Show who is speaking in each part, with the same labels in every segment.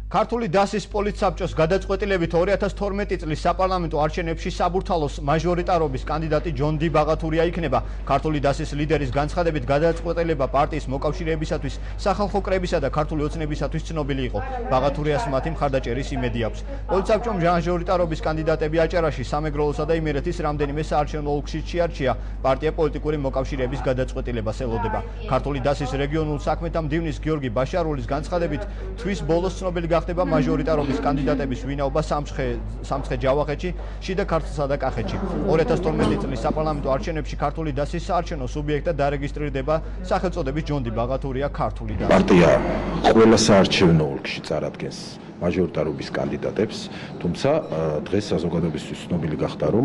Speaker 1: ქართული დასის პოლიტსაბჭოს გადაწყვეტილებით 2012 წლის საპარლამენტო არჩევნებში საბურთალოს მაჟორიტარობის კანდიდატი ჯონ დი ბაღათურია იქნება. ქართული დასის ლიდერის განცხადებით გადაწყვეტილება პარტიის მოკავშირეებისათვის, სახალხო კრებისა და ქართული ოცნებისათვის ცნობილი იყო. ბაღათურიას მათი მხარდაჭერის იმედი აქვს. პოლიტსაბჭომ მაჟორიტარობის კანდიდატები აჭარაში, სამეგროლოსა და იმერეთის რამდენიმე საარჩევნო ოლქში შეარჩია. პარტია პოლიტიკური მოკავშირეების გადაწყვეტილებას ელოდება. ქართული დასის რეგიონულ საქმეთა მდივნის გიორგი ბაშარულის განცხადებით, თვის ბოლოს ცნობილი ხდება მაჟორიტარობის კანდიდატების ვინაობა სამცხე-ჯავახეთში, შიდა ქართლსა და კახეთში. 2012 წლის საპარლამენტო არჩევნებში ქართული დასის საარჩევნო სუბიექტად დარეგისტრირდება სახელწოდების ჯონ დი ბაღათურია ქართული დასი.
Speaker 2: პარტია ყველა საარჩევნო ოლქში წარადგენს მაჟორიტარობის კანდიდატებს, თუმცა დღეს საზოგადოებისთვის ცნობილი გახდა, რომ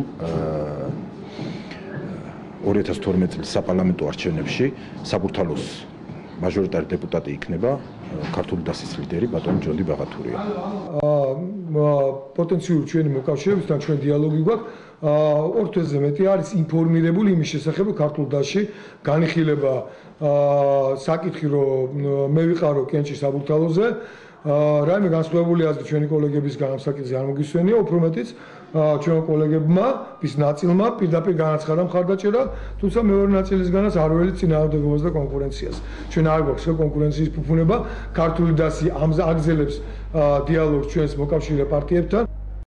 Speaker 2: 2012 წლის საპარლამენტო არჩევნებში საბურთალოს მაჟორიტარი დეპუტატი იქნება ქართული დასის ლიდერი ბატონი ჯონ დი ბაღათურია.
Speaker 3: პოტენციური ჩვენი მოკავშირეებისთან ჩვენ დიალოგი გვაქვს. ორ თვეზე მეტი არის ინფორმირებული იმის შესახებ, რომ ქართულ დასში განიხილება საკითხი, რომ მე ვიყარო კენჭი საბურთალოზე. რაიმე განსხვავებული აზრი ჩვენი კოლეგებისგან ამ საკითხზე არ მოგისვენია, უფრო მეტიც ჩვენ კოლეგებმა ის ნაწილმა პირდაპირ განაცხადა მხარდაჭერა, თუმცა მეორე ნაწილისგანაც არ ველი წინააღმდეგობას და კონკურენციას. ჩვენ არ გვაქვს კონკურენციის ფუფუნება, ქართული დასი აგზელებს დიალოგს ჩვენს მოკავშირე პარტიებთან.